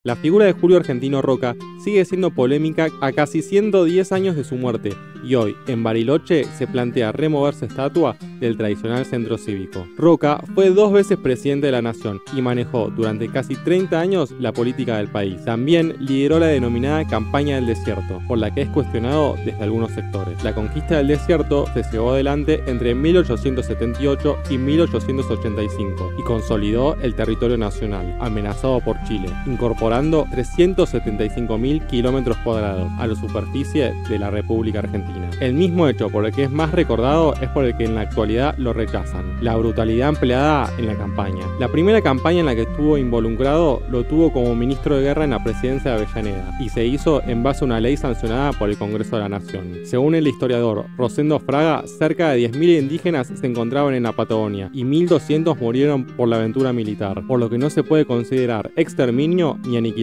La figura de Julio Argentino Roca sigue siendo polémica a casi 110 años de su muerte, y hoy, en Bariloche, se plantea remover su estatua del tradicional centro cívico. Roca fue 2 veces presidente de la nación y manejó durante casi 30 años la política del país. También lideró la denominada Campaña del Desierto, por la que es cuestionado desde algunos sectores. La conquista del desierto se llevó adelante entre 1878 y 1885 y consolidó el territorio nacional, amenazado por Chile, incorporando 375.000 kilómetros cuadrados a la superficie de la República Argentina. El mismo hecho por el que es más recordado es por el que en la actualidad lo rechazan: la brutalidad empleada en la campaña. La primera campaña en la que estuvo involucrado lo tuvo como ministro de guerra en la presidencia de Avellaneda y se hizo en base a una ley sancionada por el Congreso de la Nación. Según el historiador Rosendo Fraga, cerca de 10.000 indígenas se encontraban en la Patagonia y 1.200 murieron por la aventura militar, por lo que no se puede considerar exterminio ni aniquilación.